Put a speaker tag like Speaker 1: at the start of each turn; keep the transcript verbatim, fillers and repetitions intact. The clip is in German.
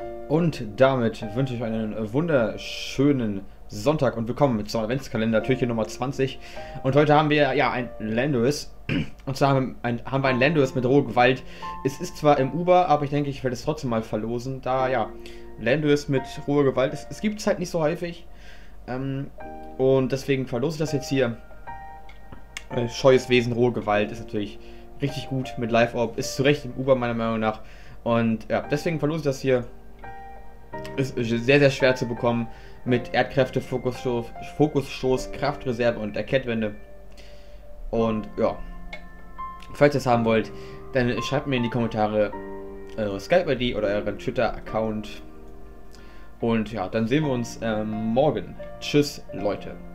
Speaker 1: Und damit wünsche ich einen wunderschönen Sonntag und willkommen zum Adventskalender, Türchen Nummer zwanzig. Und heute haben wir ja ein Landorus. Und zwar haben, ein, haben wir ein Landorus mit roher Gewalt. Es ist zwar im Uber, aber ich denke, ich werde es trotzdem mal verlosen, da ja, Landorus mit roher Gewalt, es, es gibt es halt nicht so häufig. Ähm, und deswegen verlose ich das jetzt hier. Äh, scheues Wesen, rohe Gewalt ist natürlich richtig gut mit Live-Orb, ist zu Recht im Uber meiner Meinung nach. Und ja, deswegen verlose ich das hier. Ist sehr, sehr schwer zu bekommen mit Erdkräfte, Fokusstoß, Fokusstoß, Kraftreserve und der Kettwende. Und ja, falls ihr es haben wollt, dann schreibt mir in die Kommentare eure Skype-I D oder euren Twitter-Account. Und ja, dann sehen wir uns ähm, morgen. Tschüss, Leute.